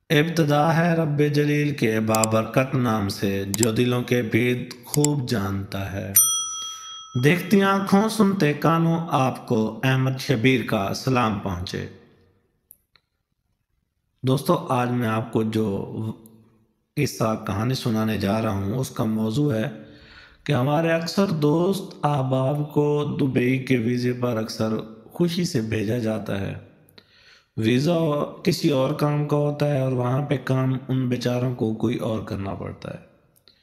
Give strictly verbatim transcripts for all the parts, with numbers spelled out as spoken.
ابتدا ہے رب جلیل کے بابرکت نام سے، جو دلوں کے بھید خوب جانتا ہے۔ دیکھتی آنکھوں سنتے کانوں آپ کو احمد شبیر کا سلام پہنچے۔ دوستو، آج میں آپ کو جو قصہ کہانی سنانے جا رہا ہوں اس کا موضوع ہے کہ ہمارے اکثر دوست احباب کو دبئی کے ویزے پر اکثر خوشی سے بھیجا جاتا ہے۔ ویزا کسی اور کام کا ہوتا ہے اور وہاں پہ کام ان بیچاروں کو کوئی اور کرنا پڑتا ہے۔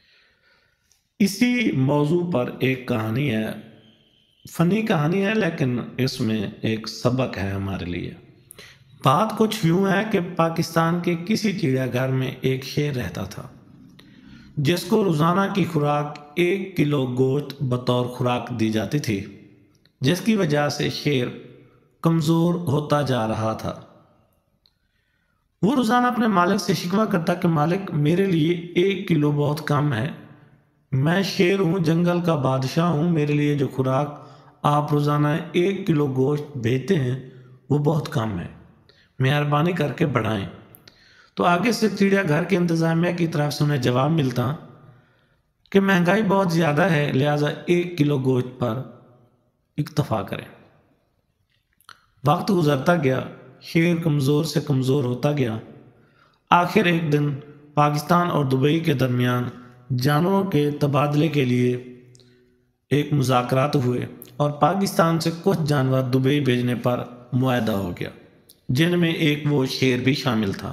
اسی موضوع پر ایک کہانی ہے، فنی کہانی ہے، لیکن اس میں ایک سبق ہے ہمارے لیے۔ بات کچھ یوں ہے کہ پاکستان کے کسی چڑیا گھر میں ایک شیر رہتا تھا، جس کو روزانہ کی خوراک ایک کلو گوشت بطور خوراک دی جاتی تھی، جس کی وجہ سے شیر کمزور ہوتا جا رہا تھا۔ وہ روزانہ اپنے مالک سے شکوہ کرتا کہ مالک، میرے لیے ایک کلو بہت کم ہے، میں شیر ہوں، جنگل کا بادشاہ ہوں، میرے لیے جو خوراک آپ روزانہ ایک کلو گوشت بھیجتے ہیں وہ بہت کم ہے، مہربانی کر کے بڑھائیں۔ تو آگے سے چڑیا گھر کے انتظامیہ کی طرف سے انہیں جواب ملتا کہ مہنگائی بہت زیادہ ہے، لہٰذا ایک کلو گوشت پر اکتفا کریں۔ وقت گزرتا گیا، شیر کمزور سے کمزور ہوتا گیا۔ آخر ایک دن پاکستان اور دبئی کے درمیان جانوروں کے تبادلے کے لیے ایک مذاکرات ہوئے اور پاکستان سے کچھ جانور دبئی بھیجنے پر معاہدہ ہو گیا، جن میں ایک وہ شیر بھی شامل تھا۔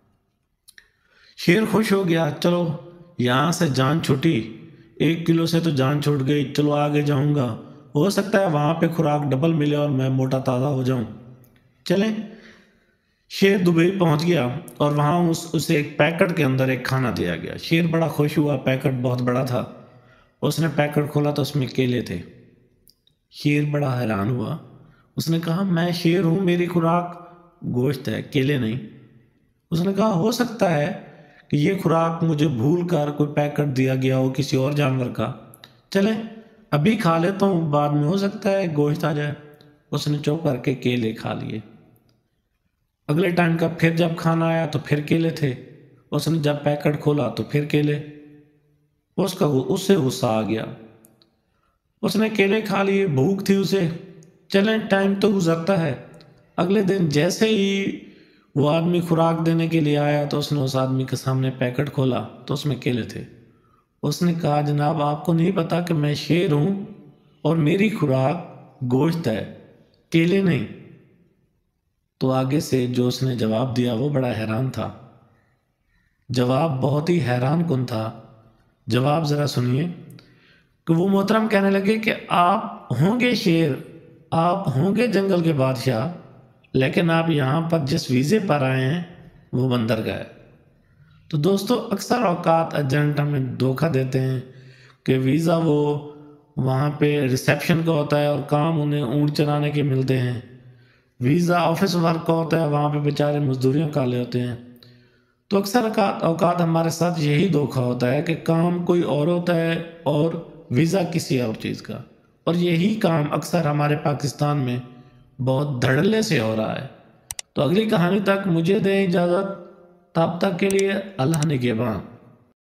شیر خوش ہو گیا، چلو یہاں سے جان چھوٹی، ایک کلو سے تو جان چھوٹ گئی، چلو آگے جاؤں گا، ہو سکتا ہے وہاں پہ خوراک ڈبل ملے اور میں موٹا تازہ ہو جاؤں۔ چلیں، شیر دبئی پہنچ گیا اور وہاں اس اسے ایک پیکٹ کے اندر ایک کھانا دیا گیا۔ شیر بڑا خوش ہوا، پیکٹ بہت بڑا تھا۔ اس نے پیکٹ کھولا تو اس میں کیلے تھے۔ شیر بڑا حیران ہوا، اس نے کہا میں شیر ہوں، میری خوراک گوشت ہے، کیلے نہیں۔ اس نے کہا ہو سکتا ہے کہ یہ خوراک مجھے بھول کر کوئی پیکٹ دیا گیا ہو کسی اور جانور کا، چلیں ابھی کھا لیتا ہوں، بعد میں ہو سکتا ہے گوشت آ جائے۔ اس نے چپ کر کے کیلے کھا لیے۔ اگلے ٹائم کا پھر جب کھانا آیا تو پھر کیلے تھے۔ اس نے جب پیکٹ کھولا تو پھر کیلے۔ اس کا اس سے غصہ آ گیا، اس نے کیلے کھا لیے، بھوک تھی اسے، چلیں ٹائم تو گزرتا ہے۔ اگلے دن جیسے ہی وہ آدمی خوراک دینے کے لیے آیا تو اس نے اس آدمی کے سامنے پیکٹ کھولا تو اس میں کیلے تھے۔ اس نے کہا جناب، آپ کو نہیں پتا کہ میں شیر ہوں اور میری خوراک گوشت ہے، کیلے نہیں؟ تو آگے سے جو اس نے جواب دیا وہ بڑا حیران تھا، جواب بہت ہی حیران کن تھا۔ جواب ذرا سنیے کہ وہ محترم کہنے لگے کہ آپ ہوں گے شیر، آپ ہوں گے جنگل کے بادشاہ، لیکن آپ یہاں پر جس ویزے پر آئے ہیں وہ بندرگاہ ہے۔ تو دوستو، اکثر اوقات ایجنٹ ہمیں دھوکہ دیتے ہیں کہ ویزا وہ وہاں پہ ریسیپشن کا ہوتا ہے اور کام انہیں اونٹ چلانے کے ملتے ہیں، ویزا آفس ورک کا ہوتا ہے، وہاں پہ بیچارے مزدوریوں کا لے ہوتے ہیں۔ تو اکثر اوقات ہمارے ساتھ یہی دھوکہ ہوتا ہے کہ کام کوئی اور ہوتا ہے اور ویزا کسی اور چیز کا، اور یہی کام اکثر ہمارے پاکستان میں بہت دھڑلے سے ہو رہا ہے۔ تو اگلی کہانی تک مجھے دیں اجازت، تب تک کے لیے اللہ نگہباں۔